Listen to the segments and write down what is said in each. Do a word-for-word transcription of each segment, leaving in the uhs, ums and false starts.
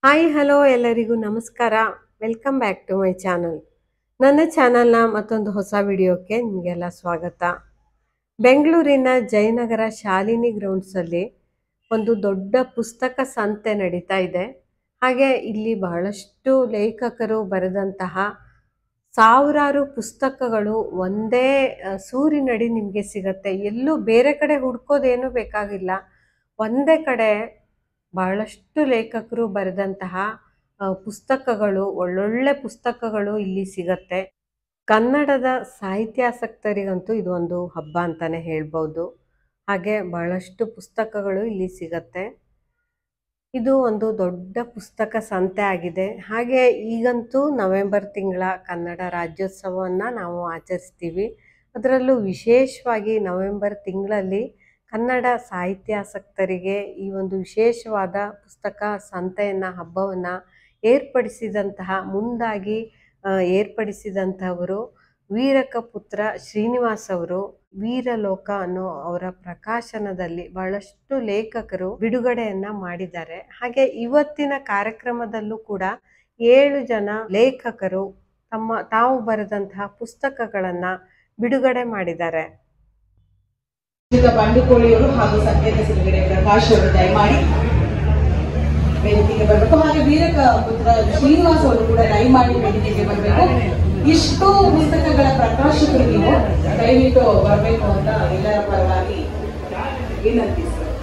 Hi hello ಎಲ್ಲರಿಗೂ ನಮಸ್ಕಾರ. Welcome back to my channel. ನನ್ನ ಚಾನಲ್ನ ಮತ್ತೊಂದು ಹೊಸ ವಿಡಿಯೋಕ್ಕೆ ನಿಮಗೆಲ್ಲ ಸ್ವಾಗತ. ಬೆಂಗಳೂರಿನ ಜಯನಗರ ಶಾಲಿನಿ ಗ್ರೌಂಡ್ಸಲ್ಲಿ ಒಂದು ದೊಡ್ಡ ಪುಸ್ತಕ ಸಂತೆ ನಡೀತಾ ಇದೆ. ಹಾಗೆ ಇಲ್ಲಿ ಬಹಳಷ್ಟು ಲೇಖಕರು ಬರೆದಂತಹ ಸಾವಿರಾರು ಪುಸ್ತಕಗಳು ಒಂದೇ ಸೂರಿನಡಿ ನಿಮಗೆ ಸಿಗತ್ತೆ. ಎಲ್ಲೂ ಬೇರೆ ಕಡೆ ಹುಡ್ಕೋದೇನು ಬೇಕಾಗಿಲ್ಲ. ಒಂದೇ ಕಡೆ ಬಹಳಷ್ಟು ಲೇಖಕರು ಬರೆದಂತಹ ಪುಸ್ತಕಗಳು, ಒಳ್ಳೊಳ್ಳೆ ಪುಸ್ತಕಗಳು ಇಲ್ಲಿ ಸಿಗತ್ತೆ. ಕನ್ನಡದ ಸಾಹಿತ್ಯಾಸಕ್ತರಿಗಂತೂ ಇದು ಒಂದು ಹಬ್ಬ ಅಂತಾನೆ ಹೇಳ್ಬೋದು. ಹಾಗೆ ಬಹಳಷ್ಟು ಪುಸ್ತಕಗಳು ಇಲ್ಲಿ ಸಿಗತ್ತೆ. ಇದು ಒಂದು ದೊಡ್ಡ ಪುಸ್ತಕ ಸಂತೆ ಆಗಿದೆ. ಹಾಗೆ ಈಗಂತೂ ನವೆಂಬರ್ ತಿಂಗಳ ಕನ್ನಡ ರಾಜ್ಯೋತ್ಸವವನ್ನು ನಾವು ಆಚರಿಸ್ತೀವಿ. ಅದರಲ್ಲೂ ವಿಶೇಷವಾಗಿ ನವೆಂಬರ್ ತಿಂಗಳಲ್ಲಿ ಕನ್ನಡ ಸಾಹಿತ್ಯಾಸಕ್ತರಿಗೆ ಈ ಒಂದು ವಿಶೇಷವಾದ ಪುಸ್ತಕ ಸಂತೆಯನ್ನು ಹಬ್ಬವನ್ನು ಏರ್ಪಡಿಸಿದಂತಹ ಮುಂದಾಗಿ ಏರ್ಪಡಿಸಿದಂಥವರು ವೀರಕ ಪುತ್ರ ಶ್ರೀನಿವಾಸ್ ಅವರು. ವೀರಲೋಕ ಅನ್ನೋ ಅವರ ಪ್ರಕಾಶನದಲ್ಲಿ ಬಹಳಷ್ಟು ಲೇಖಕರು ಬಿಡುಗಡೆಯನ್ನ ಮಾಡಿದ್ದಾರೆ. ಹಾಗೆ ಇವತ್ತಿನ ಕಾರ್ಯಕ್ರಮದಲ್ಲೂ ಕೂಡ ಏಳು ಜನ ಲೇಖಕರು ತಮ್ಮ ತಾವು ಬರೆದಂತಹ ಪುಸ್ತಕಗಳನ್ನ ಬಿಡುಗಡೆ ಮಾಡಿದ್ದಾರೆ. ಬಂಡುಕೋಳಿಯವರು ಹಾಗೂ ಸಂಕೇತ ಸಿರಿಗಡೆ ಪ್ರಕಾಶ್ ಅವರು ದಯಮಾಡಿ ವೇದಿಕೆಗೆ ಬರಬೇಕು. ಹಾಗೆ ವೀರಕ ಪುತ್ರ ಶ್ರೀನಿವಾಸ್ ಅವರು ಕೂಡ ದಯಮಾಡಿ ವೇದಿಕೆಗೆ ಬರಬೇಕು. ಇಷ್ಟು ಪುಸ್ತಕಗಳ ಪ್ರಕಾಶಕರು ನೀವು ದಯವಿಟ್ಟು ಬರಬೇಕು ಅಂತ ಎಲ್ಲರ ಪರವಾಗಿ ವಿನಂತಿಸ್ತಾರೆ.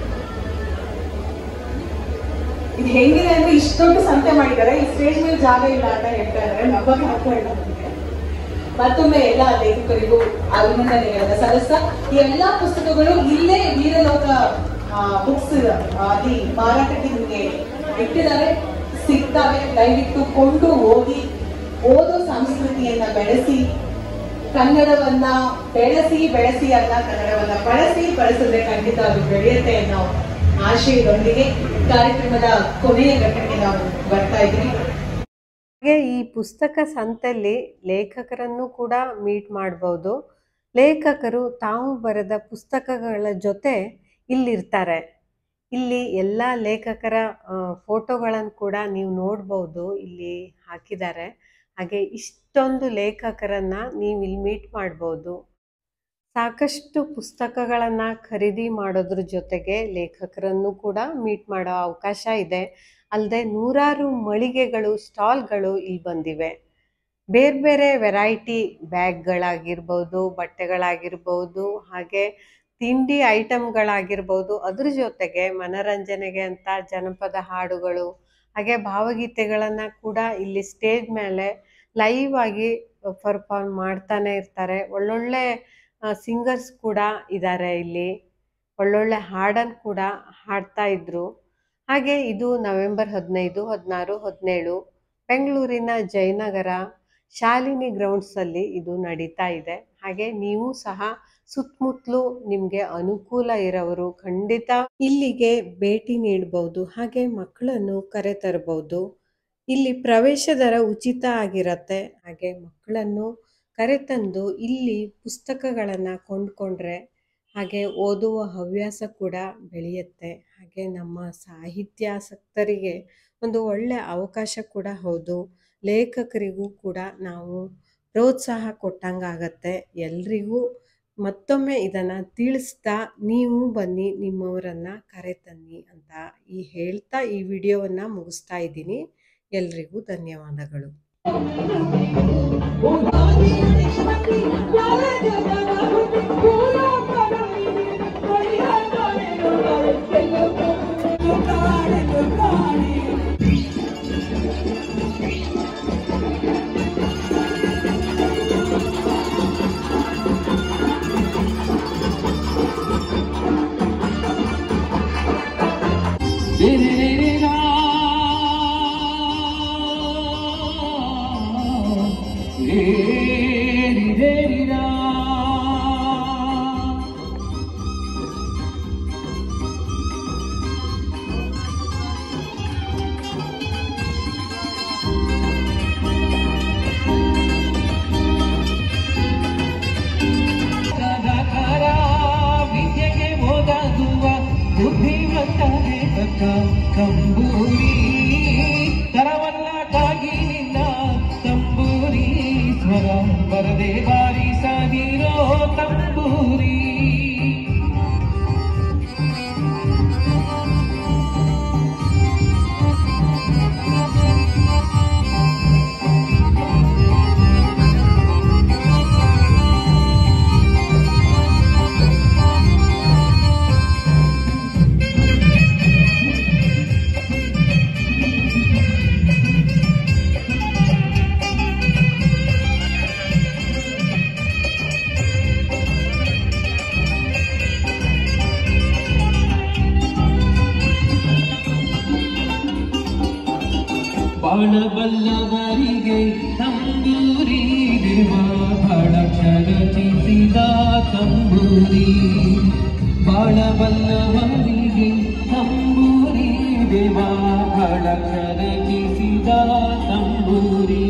ಇದು ಹೆಂಗಿದೆ ಅಂದ್ರೆ ಇಷ್ಟೊಂದು ಸಂತೆ ಮಾಡಿದ್ದಾರೆ, ಈ ಸ್ಟೇಜ್ ಮೇಲೆ ಜಾಗ ಇಲ್ಲ ಅಂತ ಹೇಳ್ತಾ ಇದ್ದಾರೆ. ನಮಗೆ ಆಗ್ತಾ ಇಲ್ಲ. ಮತ್ತೊಮ್ಮೆ ಎಲ್ಲ ಲೇಖಕರಿಗೂ ಅಭಿನಂದನೆಗಳನ್ನ ಸಲ್ಲಿಸ್ತಾ ಈ ಎಲ್ಲಾ ಪುಸ್ತಕಗಳು ಇಲ್ಲೇ ವೀರಲೋಕ ಬುಕ್ಸ್ ಅಲ್ಲಿ ಮಾರಾಟಕ್ಕೆ ನಿಮಗೆ ಇಟ್ಟಿದ್ದಾರೆ, ಸಿಗ್ತವೆ. ದಯವಿಟ್ಟು ಕೊಂಡು ಹೋಗಿ ಓದೋ ಸಂಸ್ಕೃತಿಯನ್ನ ಬೆಳೆಸಿ, ಕನ್ನಡವನ್ನ ಬೆಳೆಸಿ ಬೆಳೆಸಿ ಅಲ್ಲ ಕನ್ನಡವನ್ನ ಬಳಸಿ ಬಳಸಿದ್ರೆ ಖಂಡಿತ ಅದು ಬೆಳೆಯುತ್ತೆ ಅನ್ನೋ ಆಶಯದೊಂದಿಗೆ ಕಾರ್ಯಕ್ರಮದ ಕೊನೆಯ ಘಟ್ಟಕ್ಕೆ ನಾವು ಬರ್ತಾ ಇದ್ವಿ. ಹಾಗೆ ಈ ಪುಸ್ತಕ ಸಂತೆಯಲ್ಲಿ ಲೇಖಕರನ್ನು ಕೂಡ ಮೀಟ್ ಮಾಡಬಹುದು. ಲೇಖಕರು ತಾವು ಬರೆದ ಪುಸ್ತಕಗಳ ಜೊತೆ ಇಲ್ಲಿರ್ತಾರೆ. ಇಲ್ಲಿ ಎಲ್ಲ ಲೇಖಕರ ಫೋಟೋಗಳನ್ನು ಕೂಡ ನೀವು ನೋಡ್ಬೋದು, ಇಲ್ಲಿ ಹಾಕಿದ್ದಾರೆ. ಹಾಗೆ ಇಷ್ಟೊಂದು ಲೇಖಕರನ್ನ ನೀವು ಇಲ್ಲಿ ಮೀಟ್ ಮಾಡ್ಬೋದು. ಸಾಕಷ್ಟು ಪುಸ್ತಕಗಳನ್ನು ಖರೀದಿ ಮಾಡೋದ್ರ ಜೊತೆಗೆ ಲೇಖಕರನ್ನು ಕೂಡ ಮೀಟ್ ಮಾಡೋ ಅವಕಾಶ ಇದೆ. ಅಲ್ಲದೆ ನೂರಾರು ಮಳಿಗೆಗಳು, ಸ್ಟಾಲ್ಗಳು ಇಲ್ಲಿ ಬಂದಿವೆ. ಬೇರೆ ಬೇರೆ ವೆರೈಟಿ ಬ್ಯಾಗ್ಗಳಾಗಿರ್ಬೋದು, ಬಟ್ಟೆಗಳಾಗಿರ್ಬೋದು, ಹಾಗೆ ತಿಂಡಿ ಐಟಮ್ಗಳಾಗಿರ್ಬೋದು. ಅದ್ರ ಜೊತೆಗೆ ಮನರಂಜನೆಗೆ ಅಂತ ಜನಪದ ಹಾಡುಗಳು ಹಾಗೆ ಭಾವಗೀತೆಗಳನ್ನು ಕೂಡ ಇಲ್ಲಿ ಸ್ಟೇಜ್ ಮೇಲೆ ಲೈವ್ ಆಗಿ ಪರ್ಫಾರ್ಮ್ ಮಾಡ್ತಾನೆ ಇರ್ತಾರೆ. ಒಳ್ಳೊಳ್ಳೆ ಸಿಂಗರ್ಸ್ ಕೂಡ ಇದ್ದಾರೆ ಇಲ್ಲಿ, ಒಳ್ಳೊಳ್ಳೆ ಹಾಡನ್ನು ಕೂಡ ಹಾಡ್ತಾ ಇದ್ರು. ಹಾಗೆ ಇದು ನವೆಂಬರ್ ಹದಿನೈದು, ಹದಿನಾರು, ಹದಿನೇಳು ಬೆಂಗಳೂರಿನ ಜಯನಗರ ಶಾಲಿನಿ ಗ್ರೌಂಡ್ಸಲ್ಲಿ ಇದು ನಡೀತಾ ಇದೆ. ಹಾಗೆ ನೀವು ಸಹ ಸುತ್ತಮುತ್ತಲು ನಿಮಗೆ ಅನುಕೂಲ ಇರೋರು ಖಂಡಿತ ಇಲ್ಲಿಗೆ ಭೇಟಿ ನೀಡಬಹುದು. ಹಾಗೆ ಮಕ್ಕಳನ್ನು ಕರೆತರಬಹುದು. ಇಲ್ಲಿ ಪ್ರವೇಶ ದರ ಉಚಿತ ಆಗಿರತ್ತೆ. ಹಾಗೆ ಮಕ್ಕಳನ್ನು ಕರೆತಂದು ಇಲ್ಲಿ ಪುಸ್ತಕಗಳನ್ನು ಕೊಂಡ್ಕೊಂಡ್ರೆ ಹಾಗೆ ಓದುವ ಹವ್ಯಾಸ ಕೂಡ ಬೆಳೆಯುತ್ತೆ. ಹಾಗೆ ನಮ್ಮ ಸಾಹಿತ್ಯಾಸಕ್ತರಿಗೆ ಒಂದು ಒಳ್ಳೆ ಅವಕಾಶ ಕೂಡ ಹೌದು. ಲೇಖಕರಿಗೂ ಕೂಡ ನಾವು ಪ್ರೋತ್ಸಾಹ ಕೊಟ್ಟಂಗಾಗತ್ತೆ. ಎಲ್ರಿಗೂ ಮತ್ತೊಮ್ಮೆ ಇದನ್ನು ತಿಳಿಸ್ತಾ ನೀವು ಬನ್ನಿ, ನಿಮ್ಮವರನ್ನು ಕರೆತನ್ನಿ ಅಂತ ಈ ಹೇಳ್ತಾ ಈ ವಿಡಿಯೋವನ್ನು ಮುಗಿಸ್ತಾ ಇದ್ದೀನಿ. ಎಲ್ರಿಗೂ ಧನ್ಯವಾದಗಳು. ಬುದ್ಧಿವಂತ ಕಂಬೂರಿ ಬಾಳಬಲ್ಲವರಿಗೆ ತಂಬೂರಿ ದೇವ ಬಹಳಕ್ಷ ರಚಿಸಿದ ತಂಬೂರಿ ಬಾಳಬಲ್ಲವರಿಗೆ ತಂಬೂರಿ ದೇವ ಬಹಳಕ್ಷ ರಚಿಸಿದ ತಂಬೂರಿ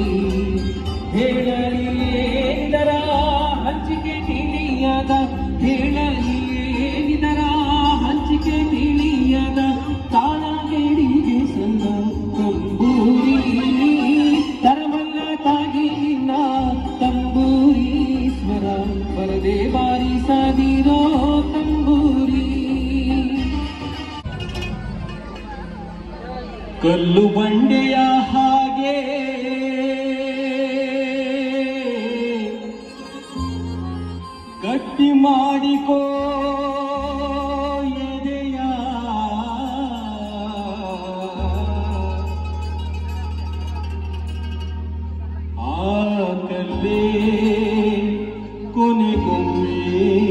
ಹೇಳಲಿಯೇದರ ಹಂಚಿಕೆ ತಿಳಿಯದ ಹೇಳಲಿಯೇದರ ಹಂಚಿಕೆ ತಿಳಿಯದ ತಾಳ ಕೇಳಿಗೆ ಸಣ್ಣ ತಂಬೂರಿ ತರವಲ್ಲ ತಾಗಿ ನಿನ್ನ ತಂಬೂರಿ ಸ್ವರ ಬರದೆ ಬಾರಿಸದಿರೋ ತಂಬೂರಿ ಕಲ್ಲು ಬಂಡೆಯ ಹಾಗೆ ಗಟ್ಟಿ ಮಾಡಿಕೋ ಎದೆಯ ಆ ಕಲ್ಲೇ ಕೊನೆಗೊಮ್ಮೆ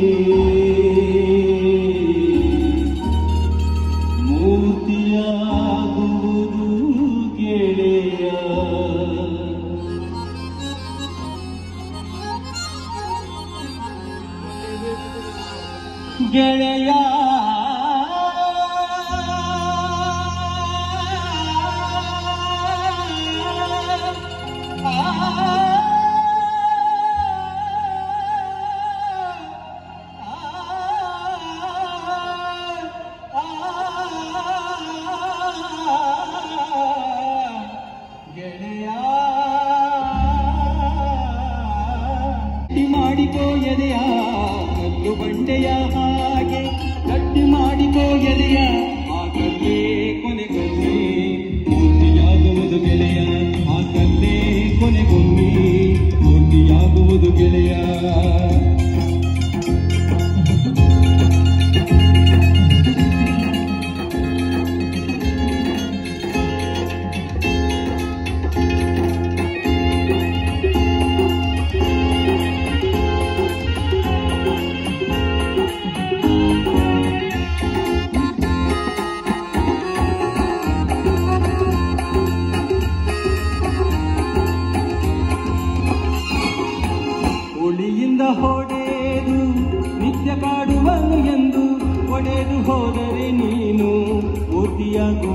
ಮೂರ್ತಿಯಾಗುವುದು ಗೆಳೆಯ ಗೆಳೆಯ ಗಟ್ಟಿ ಮಾಡಿಕೋ ಎದೆಯ ಕಲ್ಲು ಬಂಡೆಯ ಹಾಗೆ ಗಟ್ಟಿ ಮಾಡಿಕೋ ಎದೆಯ ಆ ಕಲ್ಲೇ ಕೊನೆಗೊಮ್ಮೆ ಮೂರ್ತಿಯಾಗುವುದು ಗೆಳೆಯ ಆ ಕಲ್ಲೇ ಕೊನೆಗೊಮ್ಮೆ ಮೂರ್ತಿಯಾಗುವುದು ಗೆಳೆಯ ಒಳಿಯಿಂದ ಹೊಡೆದು ನಿತ್ಯ ಕಾಡುವನು ಎಂದು ಒಡೆದು ಹೋದರೆ ನೀನು ಮೂರ್ತಿಯಾಗು